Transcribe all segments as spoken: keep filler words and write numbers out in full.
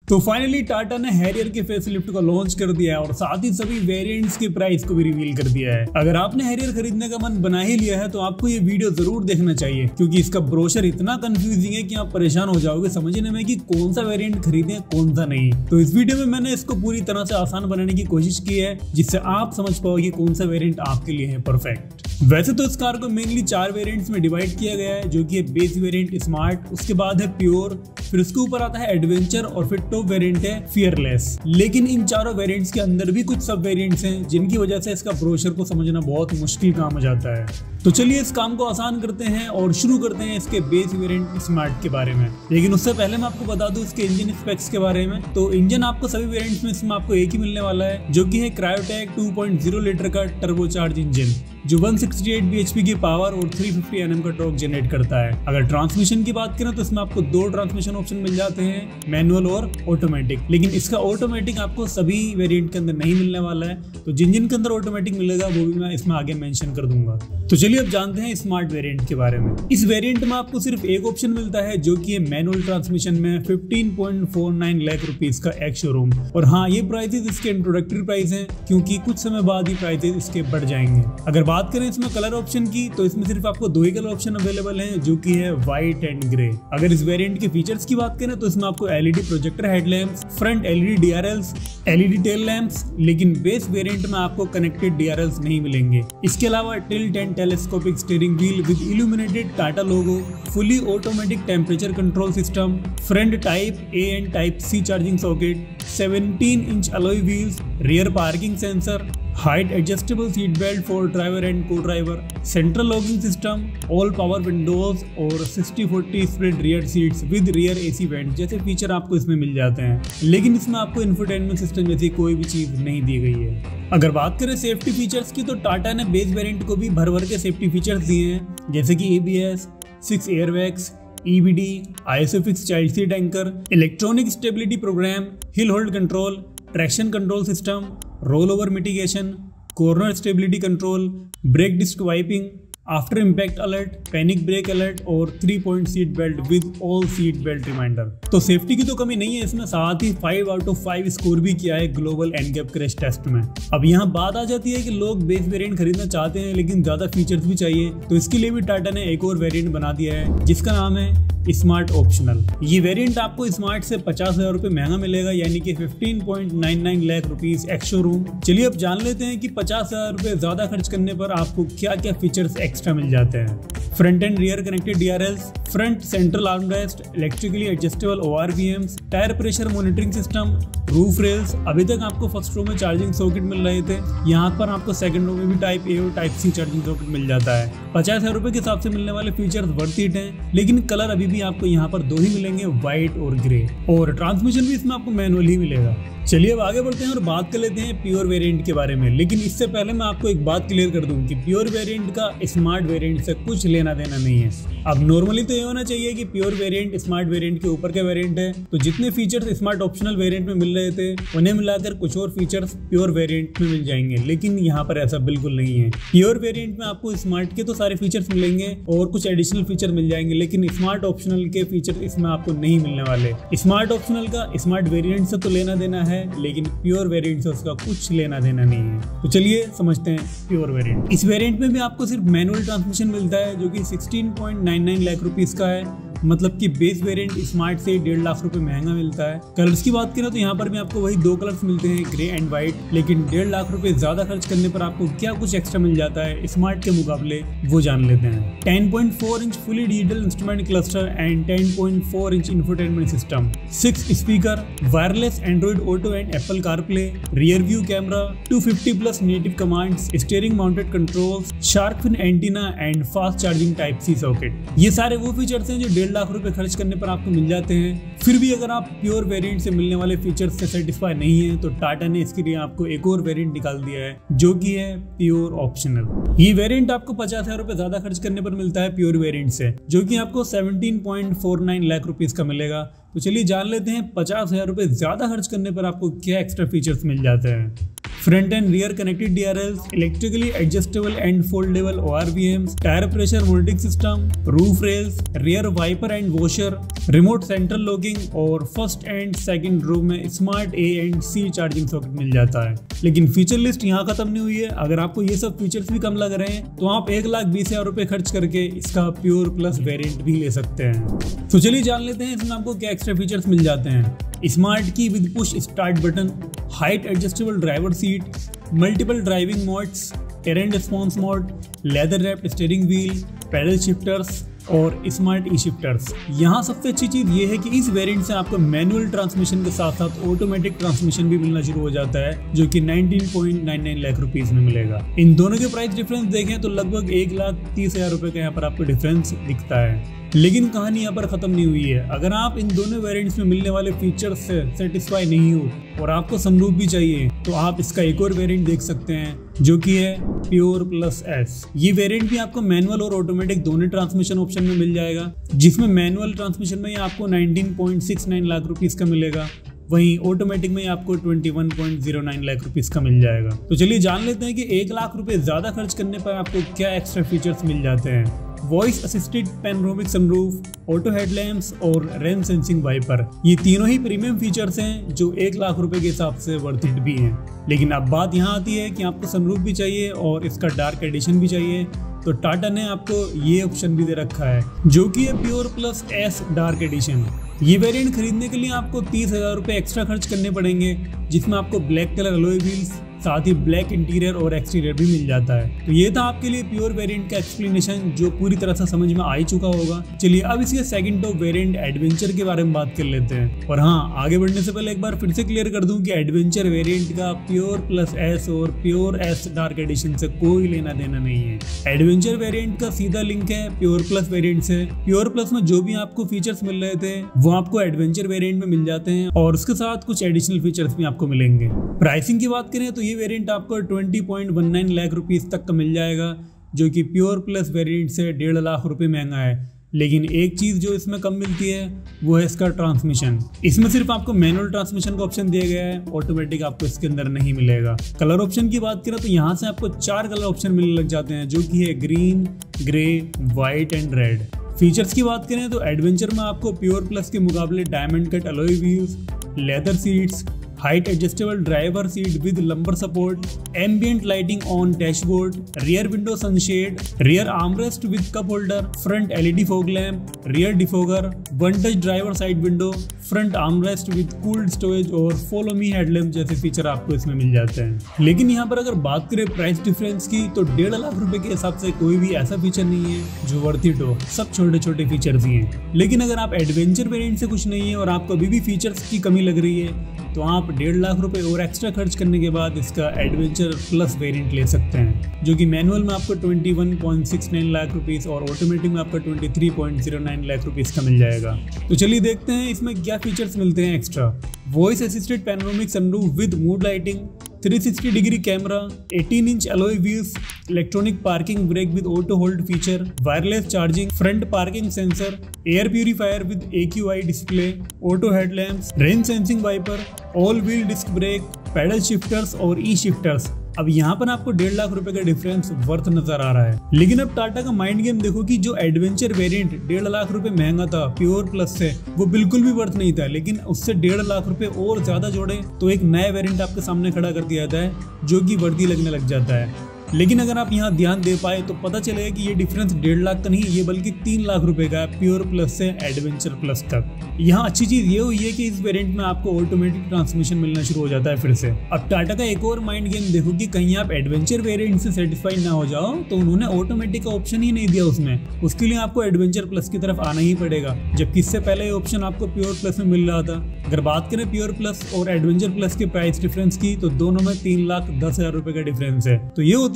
तो फाइनली टाटा ने हैरियर के फेसलिफ्ट को लॉन्च कर दिया है और साथ ही सभी वेरिएंट्स के प्राइस को भी रिवील कर दिया है। अगर आपने हैरियर खरीदने का मन बना ही लिया है तो आपको ये वीडियो जरूर देखना चाहिए, क्योंकि इसका ब्रोशर इतना कंफ्यूजिंग है कि आप परेशान हो जाओगे समझने में कि कौन सा वेरिएंट खरीदें कौन सा नहीं। तो इस वीडियो में मैंने इसको पूरी तरह से आसान बनाने की कोशिश की है, जिससे आप समझ पाओगे कौन सा वेरिएंट आपके लिए है परफेक्ट। वैसे तो इस कार को मेनली चार वेरिएंट्स में डिवाइड किया गया है, जो कि है बेस वेरिएंट, स्मार्ट, उसके बाद है प्योर, फिर उसके ऊपर आता है एडवेंचर और फिर टॉप वेरिएंट है फियरलेस। लेकिन इन चारों वेरिएंट्स के अंदर भी कुछ सब वेरिएंट्स हैं जिनकी वजह से इसका ब्रोशर को समझना बहुत मुश्किल काम हो जाता है। तो चलिए इस काम को आसान करते हैं और शुरू करते हैं इसके बेस वेरिएंट स्मार्ट के बारे में। लेकिन उससे पहले मैं आपको बता दूं इसके इंजन स्पेक्स के बारे में। तो इंजन आपको सभी वेरिएंट्स में इसमें आपको एक ही मिलने वाला है, जो कि है Kryotec two point zero litre का टर्बोचार्ज इंजन, जो एक सौ अड़सठ बीएचपी की पावर और तीन सौ पचास एनएम का टॉर्क जनरेट करता है। अगर ट्रांसमिशन की बात करें तो इसमें आपको दो ट्रांसमिशन ऑप्शन मिल जाते हैं, मैनुअल और ऑटोमेटिक। लेकिन इसका ऑटोमेटिक आपको सभी वेरिएंट के अंदर नहीं मिलने वाला है, तो जिन जिन के अंदर ऑटोमेटिक मिलेगा वो भी मैं इसमें आगे मेंशन कर दूंगा। तो चलिए अब जानते हैं स्मार्ट वेरिएंट के बारे में। इस वेरिएंट में आपको सिर्फ एक ऑप्शन मिलता है, जो कि है मैनुअल ट्रांसमिशन में पंद्रह पॉइंट चार नौ लाख रुपीस का एक्स शोरूम। और हाँ, ये प्राइसेस इसके इंट्रोडक्टरी प्राइस हैं, क्योंकि कुछ समय बाद ही प्राइसेस इसके बढ़ जाएंगे। अगर बात करें इसमें कलर ऑप्शन की, तो इसमें सिर्फ आपको दो ही कलर ऑप्शन अवेलेबल हैं, जो कि है व्हाइट एंड ग्रे। अगर इस वेरिएंट के फीचर्स की बात करें तो इसमें आपको LED projector headlamps, front LED DRLs, LED tail lamps, लेकिन बेस वेरिएंट में आपको कनेक्टेड डीआरएल्स नहीं मिलेंगे। इसके अलावा tilt and telescopic steering wheel with illuminated Tata logo, fully automatic temperature control system, front type A and type C charging socket, सत्रह inch alloy wheels, rear parking sensor, height adjustable seat belt for driver and co driver, central locking system, all power windows और sixty forty split rear seats with rear AC vent जैसे feature आपको इसमें मिल जाते हैं। लेकिन इसमें आपको infotainment system जैसी कोई भी चीज नहीं दी गई है। अगर बात करें सेफ्टी फीचर्स की, तो टाटा ने बेस वेरिएंट को भी भर भर के सेफ्टी फीचर्स दिए हैं, जैसे कि ABS, six airbags, EBD, ISOFIX child seat anchor, electronic stability program, hill hold control, traction control system, roll over mitigation, corner stability control, brake disc wiping, after impact alert, panic brake alert और three point seat belt with all seat belt reminder. तो safety की तो कमी नहीं है इसमें, साथ ही five out of five score भी किया है ग्लोबल एनकैप क्रैश टेस्ट में। अब यहाँ बात आ जाती है कि लोग बेस वेरिएंट खरीदना चाहते हैं लेकिन ज्यादा फीचर्स भी चाहिए, तो इसके लिए भी टाटा ने एक और वेरिएंट बना दिया है, जिसका नाम है स्मार्ट ऑप्शनल। ये वेरिएंट आपको स्मार्ट से पचास हजार रुपए महंगा मिलेगा, यानी कि पंद्रह पॉइंट नौ नौ लाख रुपीस एक्स शोरूम। चलिए अब जान लेते हैं कि पचास हजार रुपए ज्यादा खर्च करने पर आपको क्या क्या फीचर्स एक्स्ट्रा मिल जाते हैं। Front and rear connected DRLs, front central armrest, electrically adjustable ORVMs, tyre pressure monitoring system, roof rails. अभी तक आपको फर्स्ट रो में चार्जिंग सॉकेट मिल रहे थे, यहाँ पर आपको सेकंड रो में भी टाइप ए और टाइप सी चार्जिंग सॉकेट मिल जाता है। पचास हजार रुपए के हिसाब से मिलने वाले फीचर्स वर्थ इट हैं, लेकिन कलर अभी भी आपको यहाँ पर दो ही मिलेंगे, व्हाइट और ग्रे, और ट्रांसमिशन भी इसमें आपको मैनुअल ही मिलेगा। चलिए अब आगे बढ़ते हैं और बात कर लेते हैं प्योर वेरिएंट के बारे में। लेकिन इससे पहले मैं आपको एक बात क्लियर कर दूं कि प्योर वेरिएंट का स्मार्ट वेरिएंट से कुछ लेना देना नहीं है। अब नॉर्मली तो ये होना चाहिए कि प्योर वेरिएंट स्मार्ट वेरिएंट के ऊपर का वेरिएंट है, तो जितने फीचर्स स्मार्ट ऑप्शनल वेरिएंट में मिल रहे थे उन्हें मिलाकर कुछ और फीचर्स प्योर वेरिएंट में मिल जाएंगे, लेकिन यहाँ पर ऐसा बिल्कुल नहीं है। प्योर वेरिएंट में आपको स्मार्ट के तो सारे फीचर्स मिलेंगे और कुछ एडिशनल फीचर मिल जाएंगे, लेकिन स्मार्ट ऑप्शनल के फीचर इसमें आपको नहीं मिलने वाले। स्मार्ट ऑप्शनल का स्मार्ट वेरिएंट से तो लेना देना है, लेकिन प्योर वेरिएंट से उसका कुछ लेना देना नहीं है। तो चलिए समझते हैं प्योर वेरिएंट। इस वेरिएंट में भी आपको सिर्फ मैनुअल ट्रांसमिशन मिलता है, जो कि सोलह पॉइंट नौ नौ लाख रुपीस का है, मतलब कि बेस वेरिएंट स्मार्ट से डेढ़ लाख रुपए महंगा मिलता है। कलर्स की बात करें तो यहाँ पर भी आपको वही दो कलर्स मिलते हैं, ग्रे एंड व्हाइट, लेकिन डेढ़ लाख रुपए ज्यादा खर्च करने पर आपको क्या कुछ एक्स्ट्रा मिल जाता है स्मार्ट के मुकाबले, वो जान लेते हैं। Ten point four inch fully digital instrument cluster and ten point four inch infotainment system, six speaker, wireless Android auto and Apple CarPlay, rear view camera, two fifty plus native commands, steering mounted controls, shark fin antenna and fast charging type C socket. ये सारे वो features हैं जो डेढ़ लाख रुपए खर्च करने पर आपको मिल जाते हैं। फिर भी अगर आप प्योर वेरिएंट से मिलने वाले फीचर्स से सेटिस्फाई नहीं है, तो टाटा ने इसके लिए आपको एक और वेरिएंट निकाल दिया है, जो कि है प्योर ऑप्शनल। ये वेरिएंट आपको पचास हजार रुपए ज्यादा खर्च करने पर मिलता है प्योर वेरिएंट से, जो कि आपको सत्रह पॉइंट चार नौ लाख रुपीस का मिलेगा। तो चलिए जान लेते हैं पचास हजार रुपए ज्यादा खर्च करने पर आपको क्या एक्स्ट्रा फीचर्स मिल जाते हैं। Front and rear connected D R Ls, electrically adjustable and foldable O R V Ms, tyre pressure monitoring system, roof rails, rear wiper and washer, remote central locking और फर्स्ट एंड सेकंड रो में smart A and C charging socket मिल जाता है। लेकिन feature list यहाँ खत्म नहीं हुई है। अगर आपको ये सब फीचर्स भी कम लग रहे हैं तो आप एक लाख बीस हजार रुपए खर्च करके इसका प्योर प्लस वेरिएंट भी ले सकते हैं। तो चलिए जान लेते हैं इसमें आपको क्या एक्स्ट्रा फीचर्स मिल जाते हैं। Smart key with push start button, height adjustable driver seat, multiple driving modes, terrain response mode, leather wrapped steering wheel, paddle shifters और स्मार्ट ई शिफ्टर्स। यहाँ सबसे अच्छी चीज ये है कि इस वेरिएंट से आपको मैनुअल ट्रांसमिशन के साथ साथ ऑटोमेटिक ट्रांसमिशन भी मिलना शुरू हो जाता है, जो कि nineteen point nine nine lakh rupees में मिलेगा। इन दोनों के प्राइस डिफरेंस देखें तो लगभग एक लाख तीस हजार रुपए का यहाँ पर आपको डिफरेंस दिखता है। लेकिन कहानी यहाँ पर खत्म नहीं हुई है। अगर आप इन दोनों वेरिएंट्स में मिलने वाले फीचर्स से सेटिस्फाई नहीं हो और आपको सनरूफ भी चाहिए तो आप इसका एक और वेरिएंट देख सकते हैं, जो कि है प्योर प्लस एस। ये वेरिएंट भी आपको मैनुअल और ऑटोमेटिक दोनों ट्रांसमिशन ऑप्शन में मिल जाएगा, जिसमें मैनुअल ट्रांसमिशन में आपको nineteen point six nine lakh rupees का मिलेगा, वहीं ऑटोमेटिक में आपको इक्कीस point zero nine lakh rupees का मिल जाएगा। तो चलिए जान लेते हैं कि एक लाख रुपए ज्यादा खर्च करने पर आपको क्या एक्स्ट्रा फीचर्स मिल जाते हैं। Voice assisted panoramic sunroof, auto headlamps और रेन सेंसिंग वाइपर, ये तीनों ही प्रीमियम फीचर्स हैं जो एक लाख रुपए के हिसाब से वर्थ इट भी हैं। लेकिन अब बात यहाँ आती है कि आपको सनरूफ भी चाहिए और इसका डार्क एडिशन भी चाहिए, तो टाटा ने आपको ये ऑप्शन भी दे रखा है, जो कि है pure plus S dark edition. ये वेरिएंट खरीदने के लिए आपको तीस हजार रुपए एक्स्ट्रा खर्च करने पड़ेंगे, जिसमें आपको ब्लैक कलर अलॉय व्हील्स, साथ ही ब्लैक इंटीरियर और एक्सटीरियर भी मिल जाता है। तो ये था आपके लिए प्योर वेरिएंट का एक्सप्लेनेशन, जो पूरी तरह से समझ में आ ही चुका होगा। चलिए अब इसके सेकंड टॉप वेरिएंट एडवेंचर के बारे में बात कर लेते हैं। और हाँ, आगे बढ़ने से पहले एक बार फिर से क्लियर कर दूं कि एडवेंचर वेरिएंट का प्योर प्लस एस और प्योर एस डार्क एडिशन से कोई लेना देना नहीं है। एडवेंचर वेरिएंट का सीधा लिंक है प्योर प्लस वेरिएंट से। प्योर प्लस में जो भी आपको फीचर्स मिल रहे थे वो आपको एडवेंचर वेरिएंट में मिल जाते हैं, और उसके साथ कुछ एडिशनल फीचर्स भी आपको मिलेंगे। प्राइसिंग की बात करें तो ये वेरिएंट आपको बीस पॉइंट एक नौ लाख रुपीस तक का मिल जाएगा, जो कि प्योर प्लस वेरिएंट से डेढ़ लाख रुपए महंगा है। लेकिन एक चीज जो इसमें कम मिलती है वो है इसका ट्रांसमिशन। इसमें सिर्फ आपको मैनुअल ट्रांसमिशन का ऑप्शन दिया गया है, ऑटोमेटिक आपको इसके अंदर नहीं मिलेगा। कलर ऑप्शन की बात करें तो यहाँ से आपको चार कलर ऑप्शन मिलने लग जाते हैं, जो कि है green, grey, white and red. Features की बात करें तो एडवेंचर में आपको प्योर प्लस के मुकाबले diamond cut alloy wheels, leather seats, height adjustable driver seat with lumbar support, ambient lighting on dashboard, rear window sunshade, rear armrest with cup holder, front LED fog lamp, rear defogger, one touch driver side window, front armrest with cooled storage और follow me headlamp जैसे feature आपको इसमें मिल जाते हैं। लेकिन यहाँ पर अगर बात करें प्राइस डिफरेंस की तो डेढ़ लाख रुपए के हिसाब से कोई भी ऐसा फीचर नहीं है जो वर्थ इट हो। सब छोटे छोटे फीचर्स ही हैं। लेकिन अगर आप एडवेंचर वेरिएंट से खुश नहीं है और आपको अभी भी फीचर्स की कमी लग रही है तो आप डेढ़ लाख रुपए और एक्स्ट्रा खर्च करने के बाद इसका एडवेंचर प्लस वेरिएंट ले सकते हैं, जो कि मैनुअल में आपको इक्कीस point six nine lakh rupees और ऑटोमेटिक में आपको तेईस point zero nine lakh rupees का मिल जाएगा। तो चलिए देखते हैं इसमें क्या फीचर्स मिलते हैं extra. Voice assisted panoramic sunroof with mood lighting, three sixty degree camera, eighteen inch alloy wheels, electronic parking brake with auto hold feature, wireless charging, front parking sensor, air purifier with A Q I display, auto headlamps, rain sensing wiper, all wheel disc brake, paddle shifters और E shifters. अब यहाँ पर आपको डेढ़ लाख रुपए का difference worth नजर आ रहा है। लेकिन अब टाटा का माइंड गेम देखो कि जो एडवेंचर वेरिएंट डेढ़ लाख रुपए महंगा था प्योर प्लस से, वो बिल्कुल भी वर्थ नहीं था। लेकिन उससे डेढ़ लाख रुपए और ज्यादा जोड़े तो एक नया वेरिएंट आपके सामने खड़ा कर दिया जाता है, जो कि वर्दी लगने लग जाता है। लेकिन अगर आप यहाँ ध्यान दे पाए तो पता चलेगा कि ये डिफरेंस डेढ़ लाख का नहीं, ये बल्कि तीन लाख रुपए का है प्योर प्लस से एडवेंचर प्लस तक। यहाँ अच्छी चीज ये हुई है कि इस वेरिएंट में आपको ऑटोमेटिक ट्रांसमिशन मिलना शुरू हो जाता है फिर से। अब टाटा का एक और माइंड गेम देखो कि कहीं आप एडवेंचर वेरिएंट से सेटिस्फाइड ना हो जाओ तो उन्होंने ऑटोमेटिक का ऑप्शन ही नहीं दिया उसमें। उसके लिए आपको एडवेंचर प्लस की तरफ आना ही पड़ेगा, जबकि इससे पहले ये ऑप्शन आपको प्योर प्लस में मिल रहा था। अगर बात करें प्योर प्लस और एडवेंचर प्लस के प्राइस डिफरेंस की तो दोनों में तीन लाख दस हजार रुपए का डिफरेंस है। तो ये होती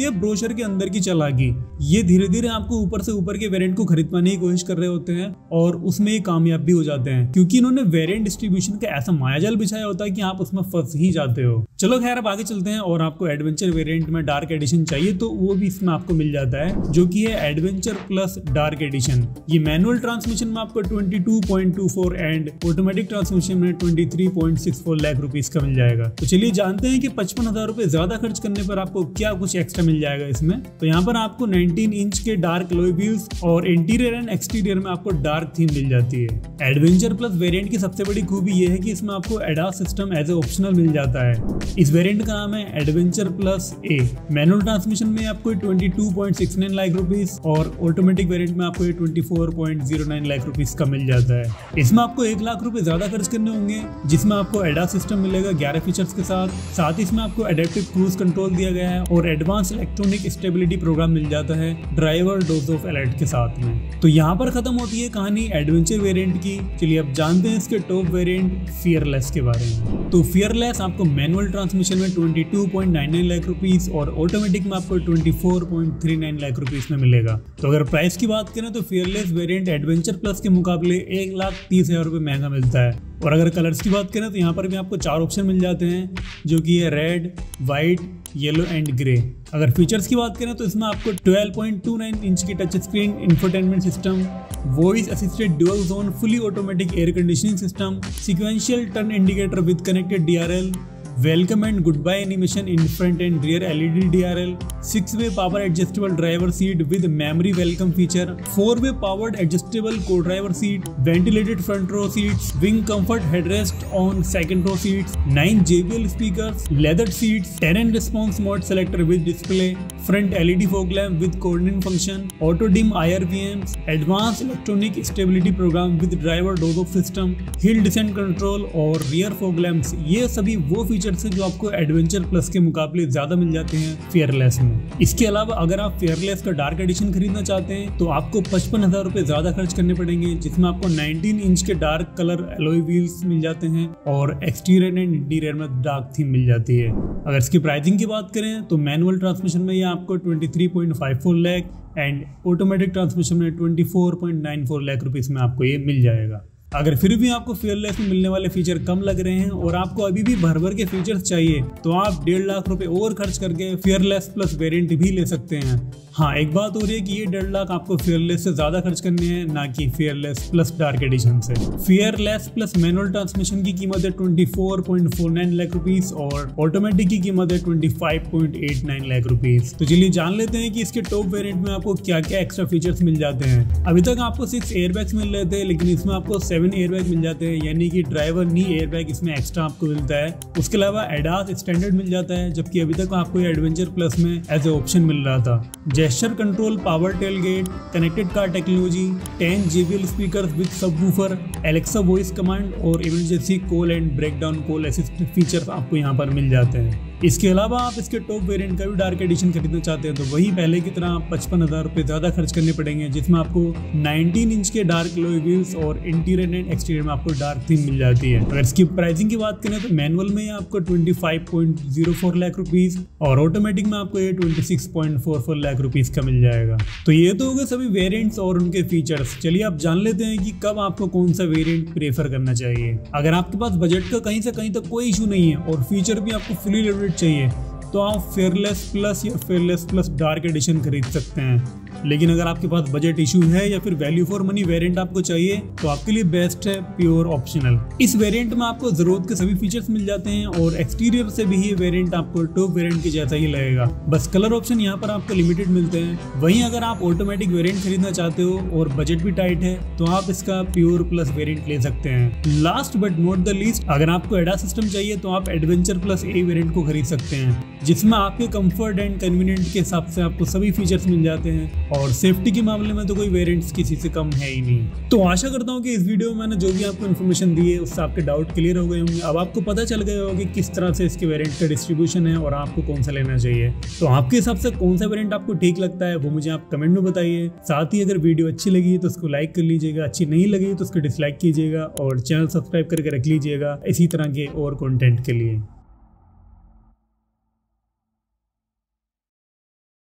होती है ब्रोशर के अंदर की चालाकी। ये धीरे धीरे आपको ऊपर से ऊपर के वेरिएंट को खरीद पाने की कोशिश कर रहे होते हैं और उसमें ये कामयाब भी हो जाते हैं, क्योंकि इन्होंने वेरिएंट डिस्ट्रीब्यूशन का ऐसा मायाजाल बिछाया होता है कि आप उसमें फंस ही जाते हो। चलो खैर अब आगे चलते हैं, और आपको एडवेंचर वेरिएंट में डार्क एडिशन चाहिए तो वो भी इसमें आपको मिल जाता है, जो कि है एडवेंचर प्लस डार्क एडिशन। ये मैनुअल ट्रांसमिशन में आपको बाईस पॉइंट दो चार एंड ऑटोमेटिक ट्रांसमिशन में तेईस पॉइंट छह चार लाख रुपीस का मिल जाएगा। तो चलिए जानते हैं कि पचपन हजार रुपए ज्यादा खर्च करने पर आपको क्या कुछ एक्स्ट्रा मिल जाएगा इसमें। तो यहाँ पर आपको उन्नीस इंच के डार्क अलॉय व्हील्स और इंटीरियर एंड एक्सटीरियर में आपको डार्क थीम मिल जाती है। एडवेंचर प्लस वेरिएंट की सबसे बड़ी खूबी यह है कि इसमें आपको ADAS system as a optional मिल जाता है। इस वेरिएंट का नाम है adventure plus A. Manual transmission में आपको बाईस पॉइंट छह नौ लाख रुपीस और ऑटोमेटिक वेरिएंट में आपको चौबीस पॉइंट शून्य नौ लाख रुपीस का मिल जाता है। इसमें आपको एक लाख रुपए ज्यादा खर्च करने होंगे, जिसमें आपको एडास सिस्टम मिलेगा ग्यारह फीचर्स के साथ। साथ ही इसमें आपको एडेप्टिव क्रूज कंट्रोल दिया गया है और एडवांस इलेक्ट्रॉनिक स्टेबिलिटी प्रोग्राम मिल जाता है ड्राइवर डोज ऑफ अलर्ट के साथ में। तो यहाँ पर खत्म होती है कहानी एडवेंचर वेरिएंट की। चलिए अब जानते हैं इसके टॉप वेरिएंट फियरलेस के बारे में। तो फियरलेस आपको मैनुअल ट्रांसमिशन में बाईस पॉइंट नौ नौ लाख रुपीस और ऑटोमेटिक में आपको चौबीस पॉइंट तीन नौ लाख रुपीस में मिलेगा। तो अगर प्राइस की बात करें तो फियरलेस वेरिएंट एडवेंचर प्लस के मुकाबले एक लाख तीस हजार रुपये महंगा मिलता है। और अगर कलर्स की बात करें तो यहाँ पर भी आपको चार ऑप्शन मिल जाते हैं, जो कि है red, white, yellow and grey. अगर फीचर्स की बात करें तो इसमें आपको बारह पॉइंट दो नौ इंच की touch screen, infotainment system, voice assisted dual zone fully automatic air conditioning system, sequential turn indicator with connected D R L, welcome and goodbye animation in front and rear LED D R L, six way power adjustable driver seat with memory welcome feature, four way powered adjustable co driver seat, ventilated front row seats, wing comfort headrest on second row seats, nine J B L speakers, leather seats, terrain response mode selector with display, front LED fog lamp with coordinate function, auto dim I R V Ms, advance electronic stability programme with driver doze off system, hill descent control और rear fog lamps. ये सभी वो feature से जो आपको adventure plus के मुकाबले ज्यादा मिल जाते हैं फियरलेस में। इसके अलावा अगर आप फियरलेस का डार्क एडिशन खरीदना चाहते हैं तो आपको पचपन हजार रुपए ज्यादा खर्च करने पड़ेंगे, जिसमें आपको उन्नीस इंच के डार्क कलर अलॉय व्हील्स मिल जाते हैं और एक्सटीरियर एंड इंटीरियर में डार्क थीम मिल जाती है। अगर इसकी प्राइसिंग की बात करें तो मैनुअल ट्रांसमिशन में ये आपको तेईस पॉइंट पाँच चार लाख एंड ऑटोमेटिक ट्रांसमिशन में चौबीस पॉइंट नौ चार लाख रुपीस में आपको ये मिल जाएगा। अगर फिर भी आपको फियरलेस में मिलने वाले फीचर कम लग रहे हैं और आपको अभी भी भर भर के फीचर्स चाहिए तो आप डेढ़ लाख रुपए और खर्च करके फियरलेस प्लस वेरिएंट भी ले सकते हैं। हाँ, एक बात हो रही है कि ये डेढ़ लाख आपको फियरलेस से ज्यादा खर्च करने हैं, ना कि फियरलेस प्लस डार्क एडिशन से। फियरलेस प्लस मैनुअल ट्रांसमिशन की कीमत है चौबीस पॉइंट चार नौ लाख रुपीस और ऑटोमेटिक की कीमत है पच्चीस पॉइंट आठ नौ लाख रुपीस। तो चलिए जान लेते हैं कि इसके टॉप वेरिएंट में आपको क्या क्या एक्स्ट्रा फीचर्स मिल जाते हैं। अभी तक आपको सिक्स एयरबैग्स मिल रहे थे, लेकिन इसमें आपको सेवन एयरबैग मिल जाते हैं, यानी कि ड्राइवर नी एयरबैग इसमें एक्स्ट्रा आपको मिलता है। उसके अलावा एडास स्टैंडर्ड मिल जाता है, जबकि अभी तक आपको एडवेंचर प्लस में एज ए ऑप्शन मिल रहा था। Gesture control, power tailgate, connected car technology, ten J B L speakers with subwoofer, Alexa voice command और emergency call and breakdown call assist features आपको यहाँ पर मिल जाते हैं। इसके अलावा आप इसके टॉप वेरिएंट का भी डार्क एडिशन खरीदना चाहते हैं तो वही पहले की तरह पचपन हजार रुपये ज्यादा खर्च करने पड़ेंगे, जिसमें आपको उन्नीस इंच के डार्क अलॉय व्हील्स और इंटीरियर एंड एक्सटीरियर में आपको डार्क थीम मिल जाती है। अगर इसकी प्राइसिंग की बात करें तो मैनुअल में आपको पच्चीस पॉइंट शून्य चार लाख रुपीस और ऑटोमेटिक में आपको ये छब्बीस पॉइंट चार चार लाख रुपीस का मिल जाएगा। तो ये तो हो गए सभी वेरिएंट्स और उनके फीचर्स। चलिए आप जान लेते हैं कि कब आपको कौन सा वेरिएंट प्रेफर करना चाहिए। अगर आपके पास बजट का कहीं से कहीं तक कोई इशू नहीं है और फीचर भी आपको फुली लोडेड चाहिए तो आप फियरलेस प्लस या फियरलेस प्लस डार्क एडिशन खरीद सकते हैं। लेकिन अगर आपके पास बजट इशू है या फिर वैल्यू फॉर मनी वेरिएंट आपको चाहिए तो आपके लिए बेस्ट है प्योर ऑप्शनल। इस वेरिएंट में आपको जरूरत के सभी फीचर्स मिल जाते हैं और एक्सटीरियर से भी ये वेरिएंट आपको टॉप वेरिएंट के जैसा ही लगेगा, बस कलर ऑप्शन यहाँ पर आपको लिमिटेड मिलते हैं। वहीं अगर आप ऑटोमेटिक वेरिएंट खरीदना चाहते हो और बजट भी टाइट है तो आप इसका प्योर प्लस वेरिएंट ले सकते हैं। Last but not the least, अगर आपको एडास सिस्टम चाहिए तो आप एडवेंचर प्लस ए वेरिएंट को खरीद सकते हैं, जिसमें आपके कंफर्ट एंड कन्वीनियंट के हिसाब से आपको सभी फीचर्स मिल जाते हैं और सेफ्टी के मामले में तो कोई वेरिएंट्स किसी से कम है ही नहीं। तो आशा करता हूँ कि इस वीडियो में मैंने जो भी आपको इन्फॉर्मेशन दी है उससे आपके डाउट क्लियर हो गए होंगे। अब आपको पता चल गया होगा कि किस तरह से इसके वेरिएंट का डिस्ट्रीब्यूशन है और आपको कौन सा लेना चाहिए। तो आपके हिसाब से कौन सा वेरिएंट आपको ठीक लगता है वो मुझे आप कमेंट में बताइए। साथ ही अगर वीडियो अच्छी लगी तो उसको लाइक कर लीजिएगा, अच्छी नहीं लगी तो उसको डिसलाइक कीजिएगा और चैनल सब्सक्राइब करके रख लीजिएगा इसी तरह के और कंटेंट के लिए।